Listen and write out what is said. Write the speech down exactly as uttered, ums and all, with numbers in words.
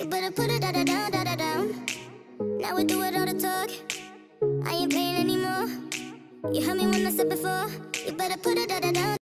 You better put it da-da down, da-da down. Now we do it all the talk. I ain't paying anymore. You heard me when I said before. You better put it da-da down.